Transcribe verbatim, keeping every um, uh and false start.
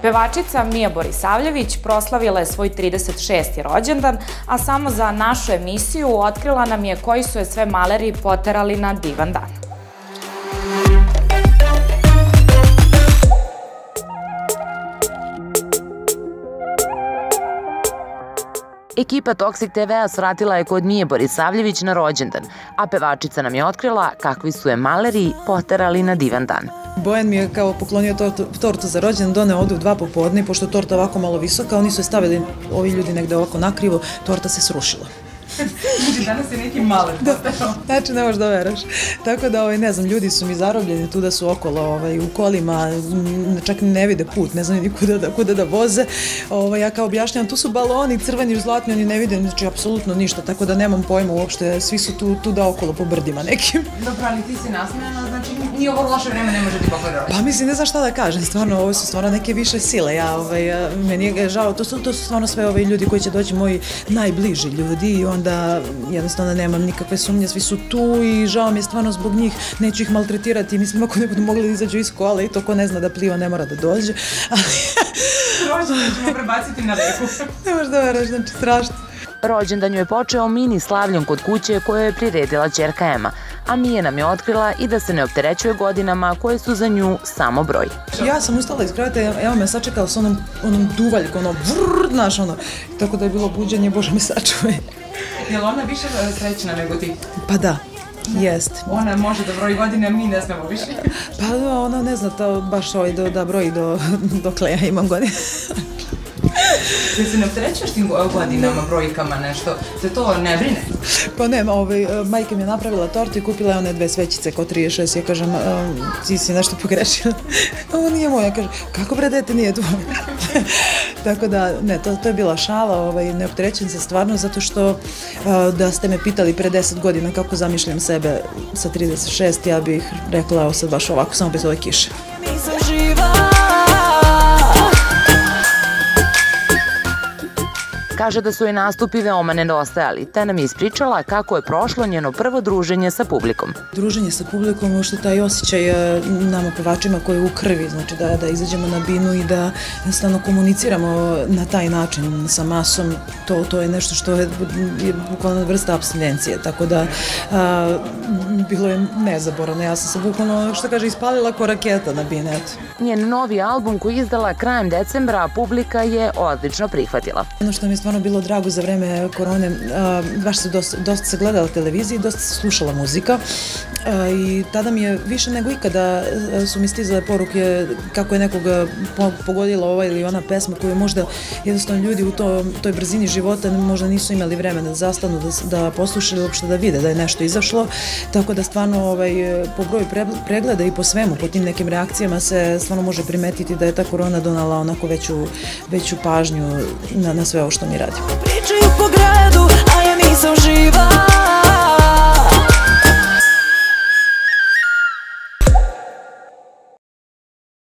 Pevačica Mija Borisavljević proslavila je svoj trideset šesti rođendan, a samo za našu emisiju otkrila nam je koji su je sve maleri poterali na divan dan. Ekipa Toksik te ve-a svratila je kod Mije Borisavljević na rođendan, a pevačica nam je otkrila kakvi su je maleri poterali na divan dan. Bojan mi je kao poklonio tortu za rođendan, doneo ovde u dva popodne, pošto je torta ovako malo visoka, oni su je stavili, ovi ljudi negde ovako nakrivo, torta se srušila. Znači, danas je neki maler postao. Znači, ne možeš da veraš. Tako da, ne znam, ljudi su mi zarobljeni tu da su okolo u kolima, čak ne vide put, ne znam ni kuda da voze. Ja kao objašnjam, tu su baloni, crveni, zlatni, oni ne vide, znači, apsolutno ništa, tako da nemam pojma uopšte, svi su tu da okolo po brdima nekim. Dobro, ali ti si nasmejana, znači, ni ovo loše vreme ne može ti pokladati. Pa mislim, ne znam šta da kažem, stvarno, ovo su stvarno neke više sile, ja, meni je žao, to su stvarno sve ovi ljudi koji će doći, moji najbliži ljudi i onda jednostavno nemam nikakve sumnje, svi su tu i žao mi je stvarno zbog njih, neću ih maltretirati, mislim ako ne budu mogli da izađu iz kola i to ko ne zna da pliva ne mora da dođe. Rođendan ćemo prebaciti na reku. Ne možeš da veraš, znači strašno. Rođendan ju je počeo mini slavljom kod kuće koju je priredila ćerka Ema, a Mija nam je otkrila i da se ne opterećuje godinama koje su za nju samo broj. Ja sam ustala iz kreveta, Ema me sačekala s onom duvaljkom, ono vrrrr, znaš ono, tako da je bilo buđenje, Bože mi sačuvaj. Je li ona više srećna nego ti? Pa da, jest. Ona može da broji godine, a mi ne znamo više. Pa ona ne zna baš da broji dokle ja imam godine. Jel se ne opterećuješ tim godinama, brojkama, nešto? Te to ne brine? Pa ne, majka mi je napravila tortu i kupila je one dve svećice kao trideset šest. Ja kažem, ti si nešto pogrešila. Ovo nije moja. Kažem, kako bre dete nije tvoje? Tako da, ne, to je bila šala. Ne opterećujem se stvarno zato što da ste me pitali pre deset godina kako zamišljam sebe sa trideset šest, ja bih rekla, evo sad baš ovako, samo bez ove kiše. Kaže da su joj nastupi veoma nedostajali, te nam je ispričala kako je prošlo njeno prvo druženje sa publikom. Druženje sa publikom, uopšte taj osjećaj nama pevačima koji je u krvi, znači da izađemo na binu i da jednostavno komuniciramo na taj način sa masom, to je nešto što je bukvalno vrsta apstinencije, tako da bilo je nezaboravno. Ja sam se bukvalno, što kaže, ispalila ko raketa na bin, eto. Njen novi album koji je izdala krajem decembra, publika je odlično prihvatila. Ono što mi je stvarno bilo drago za vreme korone, baš se dosta se gledala televizija i dosta se slušala muzika i tada mi je više nego ikada su mi stizale poruke kako je nekoga pogodila ova ili ona pesma koju možda jednostavno ljudi u toj brzini života možda nisu imali vremena da zastanu, da poslušaju, uopšte da vide da je nešto izašlo, tako da stvarno po broju pregleda i po svemu, po tim nekim reakcijama se stvarno može primetiti da je ta korona donala onako veću pažnju na sve ovo što mi radimo.